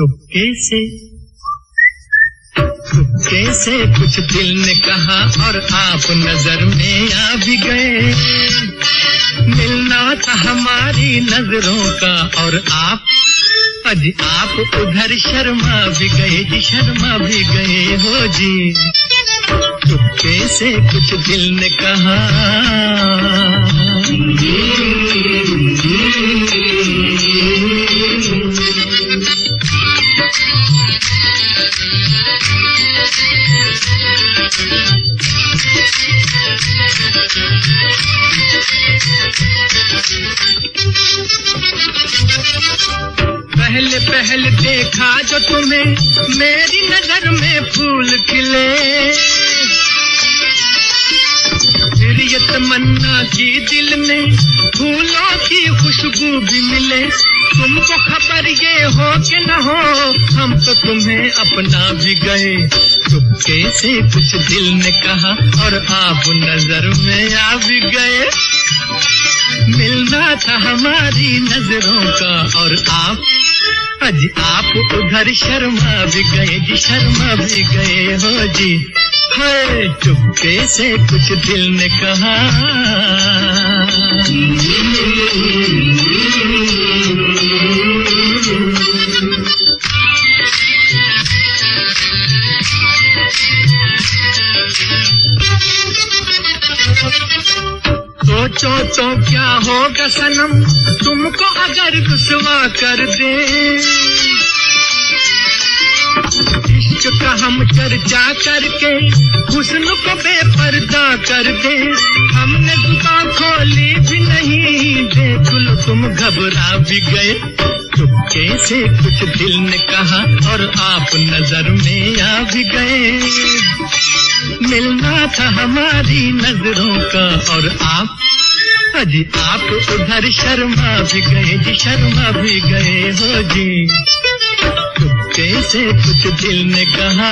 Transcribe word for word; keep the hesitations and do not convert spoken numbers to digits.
चुपके से चुपके से कुछ दिल ने कहा और आप नजर में आ भी गए। मिलना था हमारी नजरों का और आप अज आप उधर शर्मा भी गए जी, शर्मा भी गए हो जी। चुपके से कुछ दिल ने कहा। पहले पहले देखा जो तुम्हें मेरी नजर में फूल खिले, फिर ये तमन्ना की दिल में फूलों की खुशबू भी मिले। तुमको खबर ये हो कि न हो, हम तो तुम्हें अपना भी गए। चुपके से कुछ दिल ने कहा और आप नजर में आ भी गए। मिलना था हमारी नजरों का और आप अज आप उधर शर्मा भी गए जी, शर्मा भी गए हो जी। हाय चुपके से कुछ दिल ने कहा। सोचो तो क्या होगा सनम तुमको अगर रुसवा कर दे। इश्क का हम चर्चा करके हुस्न को बेपर्दा कर दे। हमने दुकान खोली भी नहीं, देख लो तुम घबरा भी गए। चुपके से कुछ दिल ने कहा और आप नजर में आ भी गए। मिलना था हमारी नजरों का और आप अजी आप उधर शर्मा भी गए जी, शर्मा भी गए हो जी। चुपके से कुछ दिल ने कहा।